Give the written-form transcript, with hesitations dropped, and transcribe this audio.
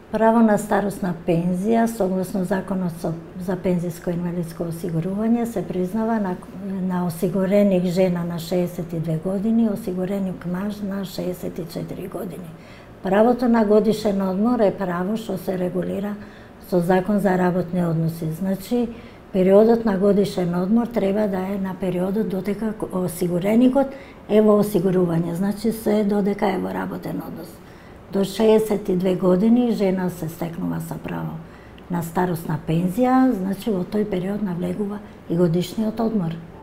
Право на старосна пензија согласно Законот за пензиско и инвалидско осигурување се признава на осигуреник жена на 62 години и осигуреник маж на 64 години. Правото на годишен одмор е право што се регулира со Закон за работни односи. Значи, периодот на годишен одмор треба да е на периодот додека осигуреникот е во осигурување, значи се додека е во работен однос. До 62 години жена се стекнува со право на старосна пензија, значи во тој период навлегува и годишниот одмор.